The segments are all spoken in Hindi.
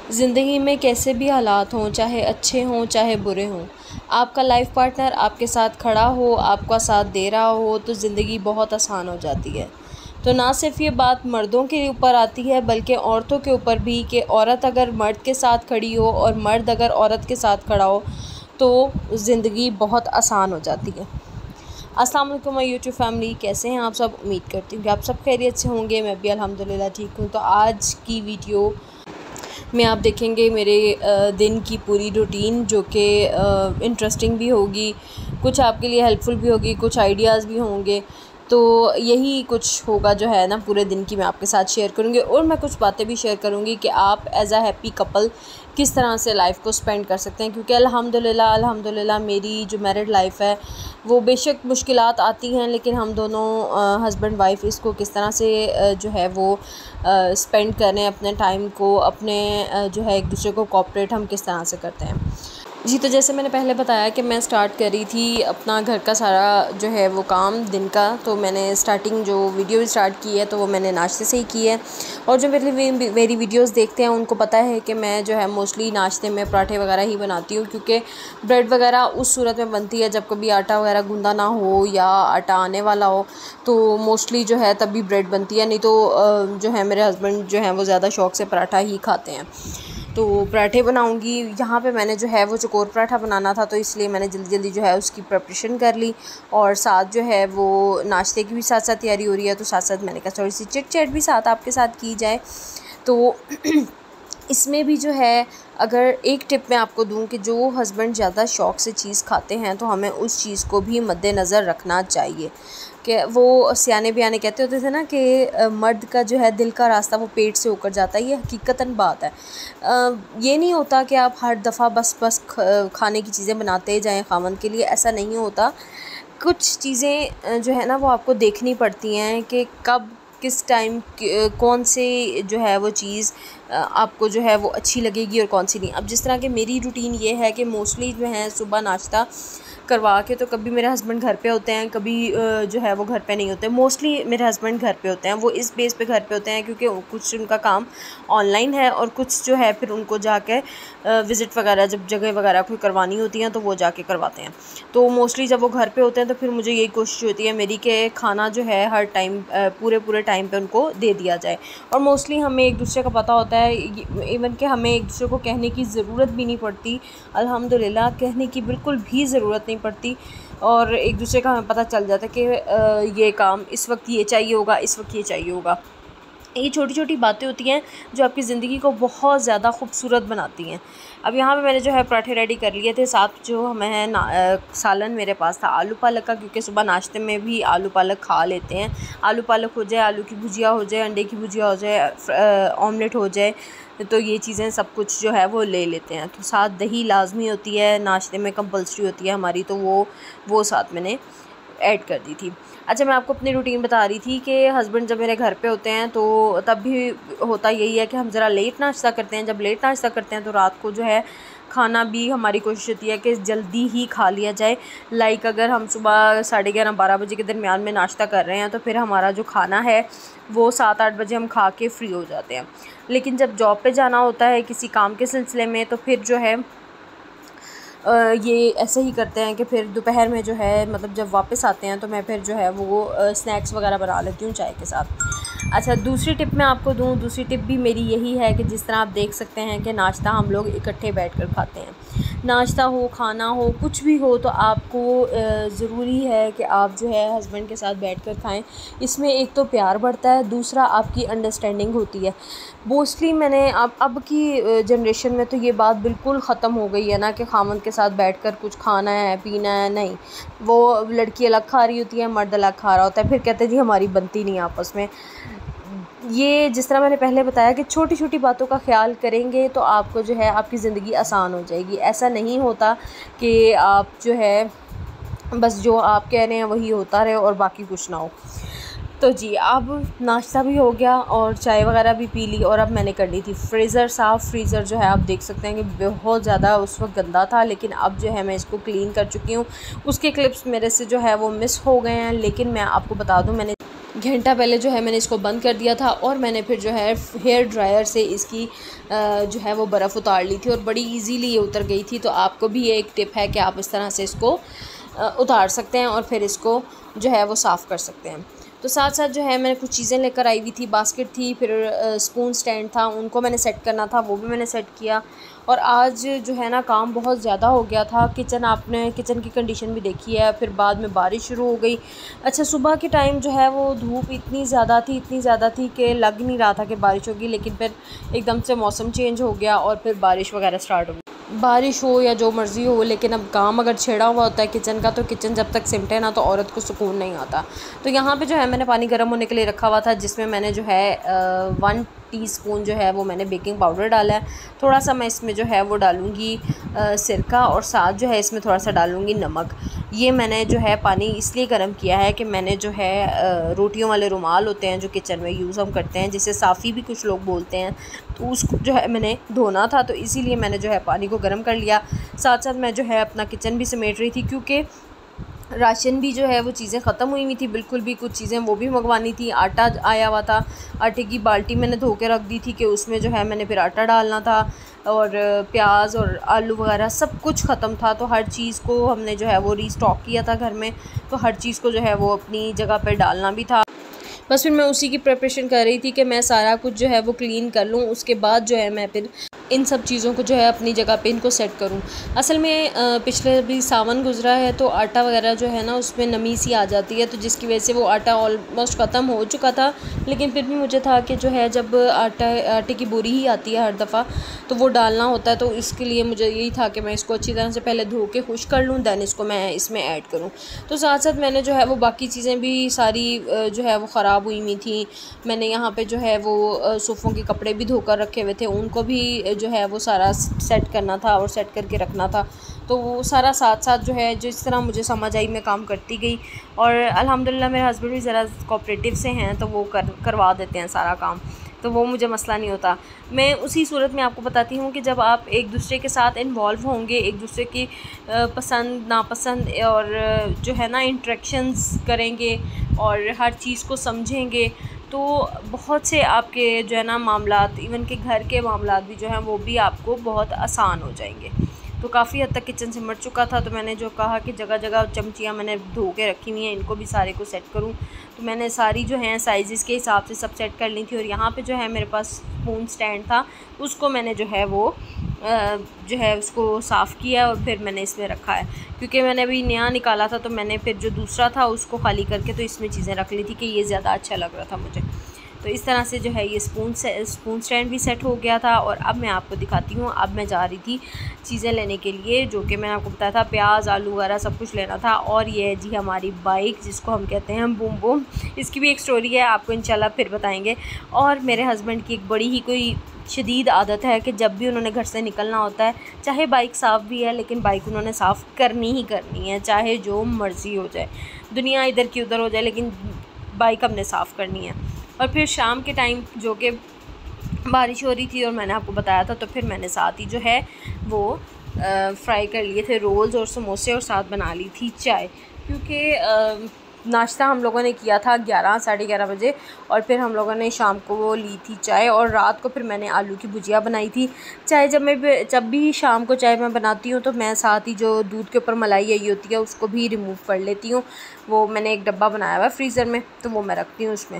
ज़िंदगी में कैसे भी हालात हों, चाहे अच्छे हों चाहे बुरे हों, आपका लाइफ पार्टनर आपके साथ खड़ा हो, आपका साथ दे रहा हो तो ज़िंदगी बहुत आसान हो जाती है। तो ना सिर्फ़ ये बात मर्दों के ऊपर आती है बल्कि औरतों के ऊपर भी कि औरत अगर मर्द के साथ खड़ी हो और मर्द अगर औरत के साथ खड़ा हो तो ज़िंदगी बहुत आसान हो जाती है। अस्सलाम वालेकुम माय यूट्यूब फैमिली, कैसे हैं आप सब? उम्मीद करती हूँ कि आप सब खैरियत से होंगे। मैं भी अल्हम्दुलिल्लाह ठीक हूँ। तो आज की वीडियो में आप देखेंगे मेरे दिन की पूरी रूटीन, जो कि इंटरेस्टिंग भी होगी, कुछ आपके लिए हेल्पफुल भी होगी, कुछ आइडियाज़ भी होंगे। तो यही कुछ होगा जो है ना, पूरे दिन की मैं आपके साथ शेयर करूँगी और मैं कुछ बातें भी शेयर करूँगी कि आप एज़ अ हैप्पी कपल किस तरह से लाइफ को स्पेंड कर सकते हैं। क्योंकि अल्हम्दुलिल्लाह मेरी जो मैरिड लाइफ है वो बेशक मुश्किलात आती हैं, लेकिन हम दोनों हस्बैंड वाइफ इसको किस तरह से जो है वो स्पेंड करें अपने टाइम को, अपने जो है एक दूसरे को कोऑपरेट हम किस तरह से करते हैं। जी, तो जैसे मैंने पहले बताया कि मैं स्टार्ट करी थी अपना घर का सारा जो है वो काम दिन का। तो मैंने स्टार्टिंग जो वीडियो स्टार्ट की है तो वो मैंने नाश्ते से ही की है। और जो मेरी वीडियोस देखते हैं उनको पता है कि मैं जो है मोस्टली नाश्ते में पराठे वगैरह ही बनाती हूँ, क्योंकि ब्रेड वगैरह उस सूरत में बनती है जब कभी आटा वगैरह गूंदा ना हो या आटा आने वाला हो, तो मोस्टली जो है तभी ब्रेड बनती है। नहीं तो जो है मेरे हस्बैंड जो हैं वो ज़्यादा शौक़ से पराठा ही खाते हैं। तो पराठे बनाऊंगी। यहाँ पे मैंने जो है वो चकोर पराठा बनाना था, तो इसलिए मैंने जल्दी जो है उसकी प्रिपरेशन कर ली। और साथ जो है वो नाश्ते की भी साथ साथ तैयारी हो रही है, तो साथ साथ मैंने कहा थोड़ी सी चिट चैट भी साथ आपके साथ की जाए। तो इसमें भी जो है, अगर एक टिप मैं आपको दूं कि जो हस्बैंड ज़्यादा शौक़ से चीज़ खाते हैं तो हमें उस चीज़ को भी मद्देनज़र रखना चाहिए। कि वो सियाने बियाने कहते होते थे ना कि मर्द का जो है दिल का रास्ता वो पेट से होकर जाता है। ये हकीकतन बात है। ये नहीं होता कि आप हर दफ़ा बस खाने की चीज़ें बनाते जाएं खामन के लिए, ऐसा नहीं होता। कुछ चीज़ें जो है ना वो आपको देखनी पड़ती हैं कि कब किस टाइम कौन से जो है वो चीज़ आपको जो है वो अच्छी लगेगी और कौन सी नहीं। अब जिस तरह के मेरी रूटीन ये है कि मोस्टली जो है सुबह नाश्ता करवा के, तो कभी मेरे हस्बैंड घर पे होते हैं, कभी जो है वो घर पे नहीं होते। मोस्टली मेरे हस्बैंड घर पे होते हैं। वो इस बेस पे घर पे होते हैं क्योंकि कुछ उनका काम ऑनलाइन है और कुछ जो है फिर उनको जाके विज़िट वगैरह जब जगह वगैरह कोई करवानी होती हैं तो वो जाके करवाते हैं। तो मोस्टली जब वो घर पे होते हैं तो फिर मुझे यही कोशिश होती है मेरी कि खाना जो है हर टाइम पूरे टाइम पे उनको दे दिया जाए। और मोस्टली हमें एक दूसरे का पता होता है, इवन कि हमें एक दूसरे को कहने की ज़रूरत भी नहीं पड़ती। अल्हम्दुलिल्लाह कहने की बिल्कुल भी ज़रूरत नहीं पड़ती और एक दूसरे का हमें पता चल जाता है कि ये काम इस वक्त ये चाहिए होगा, इस वक्त ये चाहिए होगा। ये छोटी छोटी बातें होती हैं जो आपकी ज़िंदगी को बहुत ज़्यादा खूबसूरत बनाती हैं। अब यहाँ पे मैंने जो है पराठे रेडी कर लिए थे। साथ जो हमें सालन मेरे पास था आलू पालक का, क्योंकि सुबह नाश्ते में भी आलू पालक खा लेते हैं। आलू पालक हो जाए, आलू की भुजिया हो जाए, अंडे की भुजिया हो जाए, ऑमलेट हो जाए, तो ये चीज़ें सब कुछ जो है वो ले लेते हैं। तो साथ दही लाजमी होती है, नाश्ते में कंपल्सरी होती है हमारी, तो वो साथ मैंने ऐड कर दी थी। अच्छा, मैं आपको अपनी रूटीन बता रही थी कि हस्बैंड जब मेरे घर पे होते हैं तो तब भी होता यही है कि हम ज़रा लेट नाश्ता करते हैं। जब लेट नाश्ता करते हैं तो रात को जो है खाना भी हमारी कोशिश होती है कि जल्दी ही खा लिया जाए। लाइक अगर हम सुबह 11:30-12 बजे के दरमियान में नाश्ता कर रहे हैं तो फिर हमारा जो खाना है वो 7-8 बजे हम खा के फ्री हो जाते हैं। लेकिन जब जॉब पे जाना होता है किसी काम के सिलसिले में तो फिर जो है ये ऐसे ही करते हैं कि फिर दोपहर में जो है, मतलब जब वापस आते हैं तो मैं फिर जो है वो स्नैक्स वगैरह बना लेती हूँ चाय के साथ। अच्छा, दूसरी टिप मैं आपको दूँ, दूसरी टिप भी मेरी यही है कि जिस तरह आप देख सकते हैं कि नाश्ता हम लोग इकट्ठे बैठकर खाते हैं। नाश्ता हो, खाना हो, कुछ भी हो, तो आपको ज़रूरी है कि आप जो है हस्बैंड के साथ बैठकर खाएं। इसमें एक तो प्यार बढ़ता है, दूसरा आपकी अंडरस्टैंडिंग होती है। मोस्टली मैंने अब की जनरेशन में तो ये बात बिल्कुल ख़त्म हो गई है ना कि खामन के साथ बैठकर कुछ खाना है, पीना है, नहीं। वो लड़की अलग खा रही होती है, मर्द अलग खा रहा होता है, फिर कहते हैं जी हमारी बनती नहीं आपस में। ये जिस तरह मैंने पहले बताया कि छोटी छोटी बातों का ख्याल करेंगे तो आपको जो है आपकी ज़िंदगी आसान हो जाएगी। ऐसा नहीं होता कि आप जो है बस जो आप कह रहे हैं वही होता रहे और बाकी कुछ ना हो। तो जी, अब नाश्ता भी हो गया और चाय वगैरह भी पी ली और अब मैंने कर ली थी फ्रीज़र साफ़। फ्रीज़र जो है आप देख सकते हैं कि बहुत ज़्यादा उस वक्त गंदा था, लेकिन अब जो है मैं इसको क्लीन कर चुकी हूँ। उसके क्लिप्स मेरे से जो है वो मिस हो गए हैं, लेकिन मैं आपको बता दूँ घंटा पहले जो है मैंने इसको बंद कर दिया था और मैंने फिर जो है हेयर ड्रायर से इसकी जो है वो बर्फ़ उतार ली थी और बड़ी इजीली ये उतर गई थी। तो आपको भी ये एक टिप है कि आप इस तरह से इसको उतार सकते हैं और फिर इसको जो है वो साफ़ कर सकते हैं। तो साथ साथ जो है मैंने कुछ चीज़ें लेकर आई हुई थी, बास्केट थी, फिर स्पून स्टैंड था, उनको मैंने सेट करना था, वो भी मैंने सेट किया। और आज जो है ना काम बहुत ज़्यादा हो गया था। आपने किचन की कंडीशन भी देखी है, फिर बाद में बारिश शुरू हो गई। अच्छा, सुबह के टाइम जो है वो धूप इतनी ज़्यादा थी कि लग नहीं रहा था कि बारिश होगी, लेकिन फिर एकदम से मौसम चेंज हो गया और फिर बारिश वगैरह स्टार्ट हो गई। बारिश हो या जो मर्ज़ी हो, लेकिन अब काम अगर छेड़ा हुआ होता है किचन का, तो किचन जब तक सिमटे ना तो औरत को सुकून नहीं आता। तो यहाँ पे जो है मैंने पानी गर्म होने के लिए रखा हुआ था, जिसमें मैंने जो है 1 टीस्पून जो है वो मैंने बेकिंग पाउडर डाला है। थोड़ा सा मैं इसमें जो है वो डालूँगी सिरका और साथ जो है इसमें थोड़ा सा डालूँगी नमक। ये मैंने जो है पानी इसलिए गर्म किया है कि मैंने जो है रोटियों वाले रुमाल होते हैं जो किचन में यूज़ हम करते हैं, जिसे साफ़ी भी कुछ लोग बोलते हैं, तो उसको जो है मैंने धोना था, तो इसीलिए मैंने जो है पानी को गर्म कर लिया। साथ साथ मैं जो है अपना किचन भी समेट रही थी, क्योंकि राशन भी जो है वो चीज़ें ख़त्म हुई हुई थी बिल्कुल भी, कुछ चीज़ें वो भी मंगवानी थी। आटा आया हुआ था, आटे की बाल्टी मैंने धो के रख दी थी कि उसमें जो है मैंने फिर आटा डालना था, और प्याज और आलू वगैरह सब कुछ ख़त्म था। तो हर चीज़ को हमने जो है वो रीस्टॉक किया था घर में, तो हर चीज़ को जो है वो अपनी जगह पर डालना भी था। बस फिर मैं उसी की प्रिपरेशन कर रही थी कि मैं सारा कुछ जो है वो क्लीन कर लूँ, उसके बाद जो है मैं फिर इन सब चीज़ों को जो है अपनी जगह पे इनको सेट करूँ। असल में पिछले भी सावन गुज़रा है, तो आटा वगैरह जो है ना उसमें नमी सी आ जाती है, तो जिसकी वजह से वो आटा ऑलमोस्ट ख़त्म हो चुका था। लेकिन फिर भी मुझे था कि जो है जब आटे की बोरी ही आती है हर दफ़ा, तो वो डालना होता है, तो इसके लिए मुझे यही था कि मैं इसको अच्छी तरह से पहले धो के खुश कर लूँ, दैन इसको मैं इसमें ऐड करूँ। तो साथ साथ मैंने जो है वो बाकी चीज़ें भी सारी जो है वो ख़राब हुई हुई थी। मैंने यहाँ पे जो है वो सोफ़ों के कपड़े भी धोकर रखे हुए थे, उनको भी जो है वो सारा सेट करना था और सेट करके रखना था। तो वो सारा साथ साथ जो है जिस तरह मुझे समझ आई मैं काम करती गई, और अल्हम्दुलिल्लाह मेरे हस्बैंड भी ज़रा कोऑपरेटिव से हैं, तो वो करवा देते हैं सारा काम, तो वो मुझे मसला नहीं होता। मैं उसी सूरत में आपको बताती हूँ कि जब आप एक दूसरे के साथ इन्वॉल्व होंगे, एक दूसरे की पसंद नापसंद और जो है ना इंटरेक्शंस करेंगे और हर चीज़ को समझेंगे, तो बहुत से आपके जो है ना मामलात, इवन के घर के मामलात भी जो हैं वो भी आपको बहुत आसान हो जाएंगे। तो काफ़ी हद तक किचन सिमट चुका था, तो मैंने जो कहा कि जगह जगह चमचियाँ मैंने धो के रखी हुई हैं, इनको भी सारे को सेट करूँ, तो मैंने सारी जो हैं साइज़ के हिसाब से सब सेट कर ली थी। और यहाँ पे जो है मेरे पास स्पून स्टैंड था, उसको मैंने जो है वो जो है उसको साफ़ किया और फिर मैंने इसमें रखा है, क्योंकि मैंने अभी नया निकाला था, तो मैंने फिर जो दूसरा था उसको खाली करके तो इसमें चीज़ें रख ली थी कि ये ज़्यादा अच्छा लग रहा था मुझे। तो इस तरह से जो है ये स्पून स्टैंड भी सेट हो गया था। और अब मैं आपको दिखाती हूँ, अब मैं जा रही थी चीज़ें लेने के लिए, जो कि मैंने आपको बताया था प्याज आलू वगैरह सब कुछ लेना था। और ये है जी हमारी बाइक, जिसको हम कहते हैं बूम बूम। इसकी भी एक स्टोरी है, आपको इंशाल्लाह फिर बताएंगे। और मेरे हस्बैंड की एक बड़ी ही कोई शदीद आदत है कि जब भी उन्होंने घर से निकलना होता है, चाहे बाइक साफ़ भी है, लेकिन बाइक उन्होंने साफ़ करनी ही करनी है, चाहे जो मर्ज़ी हो जाए, दुनिया इधर की उधर हो जाए, लेकिन बाइक हमने साफ़ करनी है। और फिर शाम के टाइम जो कि बारिश हो रही थी और मैंने आपको बताया था, तो फिर मैंने साथ ही जो है वो फ्राई कर लिए थे रोल्स और समोसे, और साथ बना ली थी चाय, क्योंकि नाश्ता हम लोगों ने किया था 11 साढ़े 11 बजे, और फिर हम लोगों ने शाम को वो ली थी चाय, और रात को फिर मैंने आलू की भुजिया बनाई थी। चाय जब भी शाम को चाय मैं बनाती हूँ, तो मैं साथ ही जो दूध के ऊपर मलाई आई होती है उसको भी रिमूव कर लेती हूँ। वो मैंने एक डब्बा बनाया हुआ है फ्रीज़र में, तो वो मैं रखती हूँ उसमें।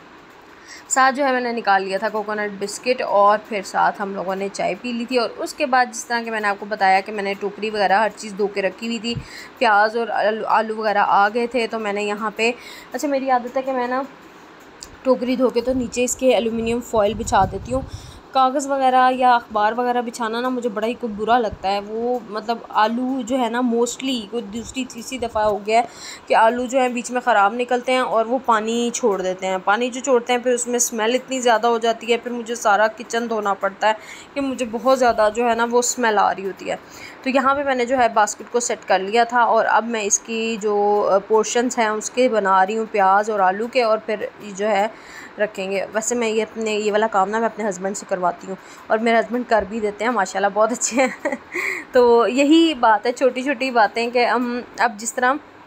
साथ जो है मैंने निकाल लिया था कोकोनट बिस्किट, और फिर साथ हम लोगों ने चाय पी ली थी। और उसके बाद जिस तरह कि मैंने आपको बताया कि मैंने टोकरी वगैरह हर चीज़ धो के रखी हुई थी, प्याज और आलू वगैरह आ गए थे, तो मैंने यहाँ पे अच्छा मेरी आदत है कि मैं ना टोकरी धो के तो नीचे इसके एलुमिनियम फॉइल बिछा देती हूँ। कागज़ वगैरह या अखबार वगैरह बिछाना ना मुझे बड़ा ही कुछ बुरा लगता है। वो मतलब आलू जो है ना मोस्टली कोई दूसरी तीसरी दफ़ा हो गया है कि आलू जो है बीच में ख़राब निकलते हैं और वो पानी छोड़ देते हैं। पानी जो छोड़ते हैं फिर उसमें स्मेल इतनी ज़्यादा हो जाती है, फिर मुझे सारा किचन धोना पड़ता है कि मुझे बहुत ज़्यादा जो है ना वो स्मेल आ रही होती है। तो यहाँ पे मैंने जो है बास्केट को सेट कर लिया था, और अब मैं इसकी जो पोर्शंस हैं उसके बना रही हूँ प्याज और आलू के, और फिर जो है रखेंगे। वैसे मैं ये वाला काम ना मैं अपने हस्बैंड से करवाती हूँ, और मेरे हस्बैंड कर भी देते हैं माशाल्लाह, बहुत अच्छे हैं। तो यही बात है, छोटी छोटी बातें कि हम अब जिस तरह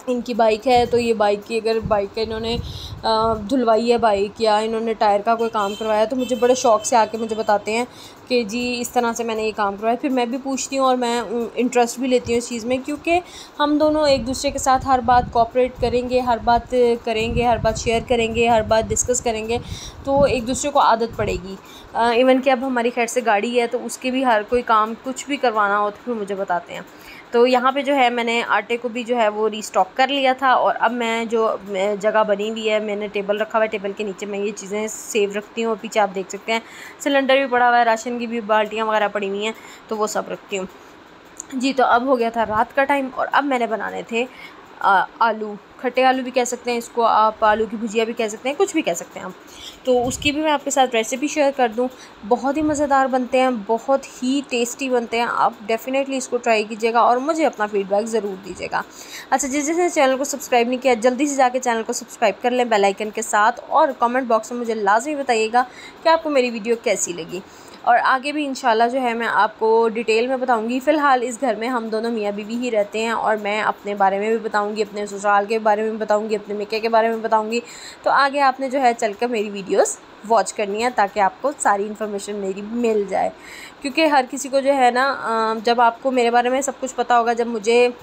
इनकी बाइक है, तो ये बाइक की अगर बाइक का इन्होंने धुलवाई है बाइक, या इन्होंने टायर का कोई काम करवाया, तो मुझे बड़े शौक़ से आके मुझे बताते हैं कि जी इस तरह से मैंने ये काम करवाया। फिर मैं भी पूछती हूँ और मैं इंटरेस्ट भी लेती हूँ इस चीज़ में, क्योंकि हम दोनों एक दूसरे के साथ हर बात कोऑपरेट करेंगे, हर बात करेंगे, हर बात शेयर करेंगे, हर बात डिस्कस करेंगे, तो एक दूसरे को आदत पड़ेगी। इवन कि अब हमारी खैर से गाड़ी है, तो उसके भी हर कोई काम कुछ भी करवाना हो तो फिर मुझे बताते हैं। तो यहाँ पे जो है मैंने आटे को भी जो है वो रीस्टॉक कर लिया था, और अब मैं जो जगह बनी हुई है, मैंने टेबल रखा हुआ है, टेबल के नीचे मैं ये चीज़ें सेव रखती हूँ। और पीछे आप देख सकते हैं सिलेंडर भी पड़ा हुआ है, राशन की भी बाल्टियाँ वगैरह पड़ी हुई हैं, तो वो सब रखती हूँ जी। तो अब हो गया था रात का टाइम, और अब मैंने बनाने थे आलू, खट्टे आलू भी कह सकते हैं इसको आप, आलू की भुजिया भी कह सकते हैं, कुछ भी कह सकते हैं आप। तो उसकी भी मैं आपके साथ रेसिपी शेयर कर दूं। बहुत ही मज़ेदार बनते हैं, बहुत ही टेस्टी बनते हैं। आप डेफ़िनेटली इसको ट्राई कीजिएगा और मुझे अपना फ़ीडबैक ज़रूर दीजिएगा। अच्छा, जिसने चैनल को सब्सक्राइब नहीं किया, जल्दी से जाके चैनल को सब्सक्राइब कर लें बेल आइकन के साथ, और कमेंट बॉक्स में मुझे लाज़मी बताइएगा कि आपको मेरी वीडियो कैसी लगी। और आगे भी इंशाल्लाह जो है मैं आपको डिटेल में बताऊंगी। फ़िलहाल इस घर में हम दोनों मियाँ बीवी ही रहते हैं, और मैं अपने बारे में भी बताऊंगी, अपने ससुराल के बारे में बताऊंगी, अपने मेके के बारे में बताऊंगी। तो आगे आपने जो है चल कर मेरी वीडियोस वॉच करनी है, ताकि आपको सारी इन्फॉर्मेशन मेरी मिल जाए। क्योंकि हर किसी को जो है ना, जब आपको मेरे बारे में सब कुछ पता होगा, जब मुझे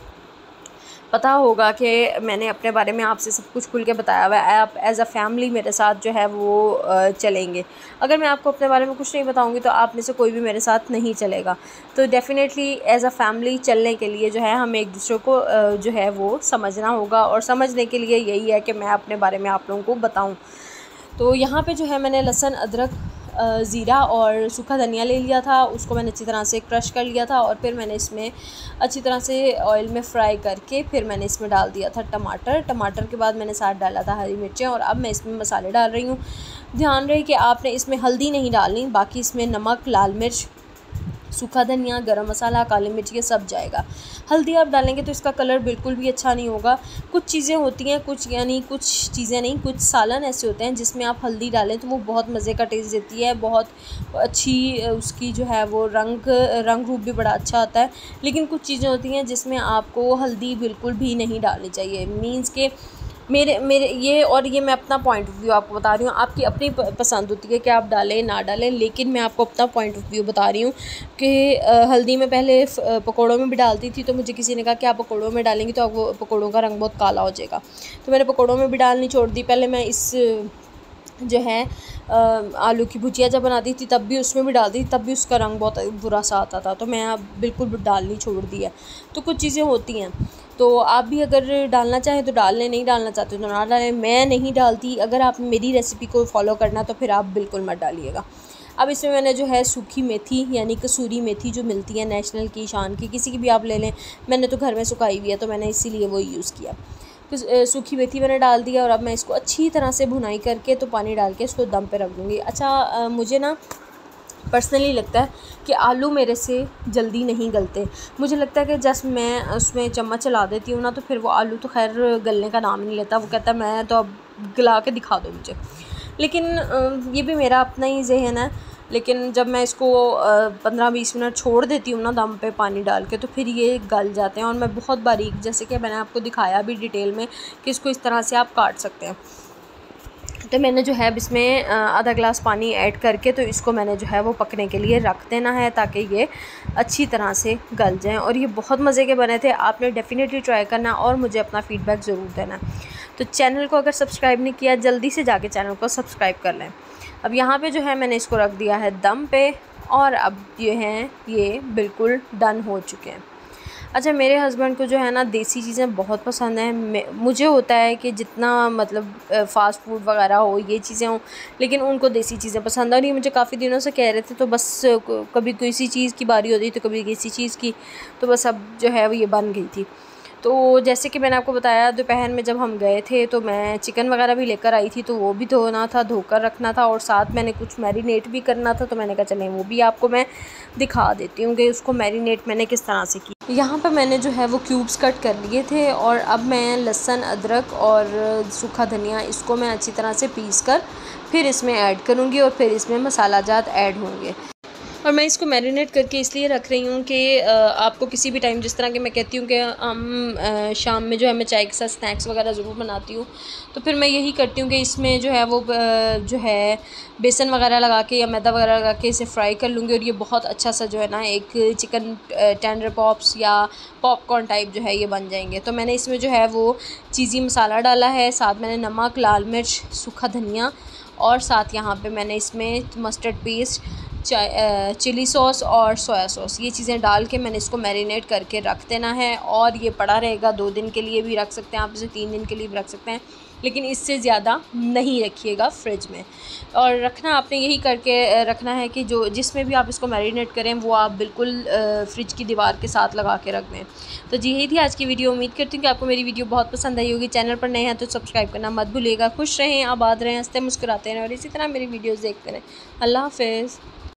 पता होगा कि मैंने अपने बारे में आपसे सब कुछ खुल के बताया हुआ है, आप एज़ अ फैमिली मेरे साथ जो है वो चलेंगे। अगर मैं आपको अपने बारे में कुछ नहीं बताऊंगी तो आप में से कोई भी मेरे साथ नहीं चलेगा। तो डेफ़िनेटली एज़ अ फैमिली चलने के लिए जो है हमें एक दूसरे को जो है वो समझना होगा, और समझने के लिए यही है कि मैं अपने बारे में आप लोगों को बताऊँ। तो यहाँ पे जो है मैंने लहसुन, अदरक, ज़ीरा और सूखा धनिया ले लिया था, उसको मैंने अच्छी तरह से क्रश कर लिया था, और फिर मैंने इसमें अच्छी तरह से ऑयल में फ्राई करके फिर मैंने इसमें डाल दिया था टमाटर के बाद मैंने साथ डाला था हरी मिर्चें, और अब मैं इसमें मसाले डाल रही हूँ। ध्यान रहे कि आपने इसमें हल्दी नहीं डालनी, बाकी इसमें नमक, लाल मिर्च, सूखा धनिया, गरम मसाला, काली मिर्च, ये सब जाएगा। हल्दी आप डालेंगे तो इसका कलर बिल्कुल भी अच्छा नहीं होगा। कुछ चीज़ें होती हैं, कुछ चीज़ें नहीं, कुछ सालन ऐसे होते हैं जिसमें आप हल्दी डालें तो वो बहुत मज़े का टेस्ट देती है, बहुत अच्छी उसकी जो है वो रंग रूप भी बड़ा अच्छा आता है। लेकिन कुछ चीज़ें होती हैं जिसमें आपको हल्दी बिल्कुल भी नहीं डालनी चाहिए। मीन्स के मेरे ये मैं अपना पॉइंट ऑफ व्यू आपको बता रही हूँ। आपकी अपनी पसंद होती है कि आप डालें ना डालें, लेकिन मैं आपको अपना पॉइंट ऑफ व्यू बता रही हूँ कि हल्दी में पहले पकौड़ों में भी डालती थी, तो मुझे किसी ने कहा कि आप पकौड़ों में डालेंगी तो आपको पकौड़ों का रंग बहुत काला हो जाएगा, तो मैंने पकौड़ों में भी डालनी छोड़ दी। पहले मैं इस जो है आलू की भुजिया जब बनाती थी तब भी उसमें भी डालती थी, तब भी उसका रंग बहुत बुरा सा आता था, तो मैं अब बिल्कुल डालनी छोड़ दी है। तो कुछ चीज़ें होती हैं, तो आप भी अगर डालना चाहें तो डाल लें, नहीं डालना चाहते तो ना डालें। मैं नहीं डालती। अगर आप मेरी रेसिपी को फॉलो करना तो फिर आप बिल्कुल मत डालिएगा। अब इसमें मैंने जो है सूखी मेथी यानी कसूरी मेथी जो मिलती है नेशनल की, शान की, किसी की भी आप ले लें, मैंने तो घर में सुखाई हुई है तो मैंने इसीलिए वो यूज़ किया। तो सूखी मेथी मैंने डाल दिया, और अब मैं इसको अच्छी तरह से भुनाई करके तो पानी डाल के इसको दम पे रख दूँगी। अच्छा, मुझे ना पर्सनली लगता है कि आलू मेरे से जल्दी नहीं गलते। मुझे लगता है कि जस्ट मैं उसमें चम्मच चला देती हूँ ना, तो फिर वो आलू तो खैर गलने का नाम नहीं लेता। वो कहता है मैं तो अब गला के दिखा दो मुझे। लेकिन ये भी मेरा अपना ही ज़हन है। लेकिन जब मैं इसको 15-20 मिनट छोड़ देती हूँ ना दम पे पानी डाल के, तो फिर ये गल जाते हैं। और मैं बहुत बारीक, जैसे कि मैंने आपको दिखाया भी डिटेल में कि इसको इस तरह से आप काट सकते हैं। तो मैंने जो है अब इसमें आधा ग्लास पानी ऐड करके तो इसको मैंने जो है वो पकने के लिए रख देना है, ताकि ये अच्छी तरह से गल जाएं। और ये बहुत मज़े के बने थे। आपने डेफ़िनेटली ट्राई करना और मुझे अपना फ़ीडबैक ज़रूर देना। तो चैनल को अगर सब्सक्राइब नहीं किया, जल्दी से जाके चैनल को सब्सक्राइब कर लें। अब यहाँ पे जो है मैंने इसको रख दिया है दम पे, और अब ये बिल्कुल डन हो चुके हैं। अच्छा, मेरे हस्बैंड को जो है ना देसी चीज़ें बहुत पसंद हैं। मुझे होता है कि जितना मतलब फ़ास्ट फूड वगैरह हो, ये चीज़ें हों, लेकिन उनको देसी चीज़ें पसंद हैं। और ये मुझे काफ़ी दिनों से कह रहे थे, तो बस कभी किसी चीज़ की बारी होती तो कभी किसी चीज़ की, तो बस अब जो है वो ये बन गई थी। तो जैसे कि मैंने आपको बताया, दोपहर में जब हम गए थे तो मैं चिकन वगैरह भी लेकर आई थी, तो वो भी धोना था, धोकर रखना था, और साथ मैंने कुछ मैरिनेट भी करना था। तो मैंने कहा चलें वो भी आपको मैं दिखा देती हूँ कि उसको मैरिनेट मैंने किस तरह से की। यहाँ पर मैंने जो है वो क्यूब्स कट कर लिए थे, और अब मैं लहसुन, अदरक और सूखा धनिया इसको मैं अच्छी तरह से पीस कर फिर इसमें ऐड करूँगी, और फिर इसमें मसाला जात ऐड होंगे। और मैं इसको मैरिनेट करके इसलिए रख रही हूँ कि आपको किसी भी टाइम, जिस तरह कि मैं कहती हूँ कि हम शाम में जो है मैं चाय के साथ स्नैक्स वगैरह ज़रूर बनाती हूँ, तो फिर मैं यही करती हूँ कि इसमें जो है वो जो है बेसन वगैरह लगा के या मैदा वगैरह लगा के इसे फ्राई कर लूँगी और ये बहुत अच्छा सा जो है ना एक चिकन टेंडर पॉप्स या पॉपकॉर्न टाइप जो है ये बन जाएंगे। तो मैंने इसमें जो है वो चीज़ी मसाला डाला है, साथ मैंने नमक, लाल मिर्च, सूखा धनिया और साथ यहाँ पे मैंने इसमें मस्टर्ड पेस्ट, चिली सॉस और सोया सॉस, ये चीज़ें डाल के मैंने इसको मैरिनेट करके रख देना है। और ये पड़ा रहेगा, 2 दिन के लिए भी रख सकते हैं आप इसे, 3 दिन के लिए भी रख सकते हैं, लेकिन इससे ज़्यादा नहीं रखिएगा फ्रिज में। और रखना आपने यही करके रखना है कि जिसमें भी आप इसको मैरिनेट करें वो आप बिल्कुल फ्रिज की दीवार के साथ लगा के रख दें। तो जी यही थी आज की वीडियो। उम्मीद करती हूँ कि आपको मेरी वीडियो बहुत पसंद आई होगी। चैनल पर नए हैं तो सब्सक्राइब करना मत भूलिएगा। खुश रहें, आबाद रहें, हंसते मुस्कुराते रहें और इसी तरह मेरी वीडियोज़ देखते रहें। अल्लाह हाफ़िज़।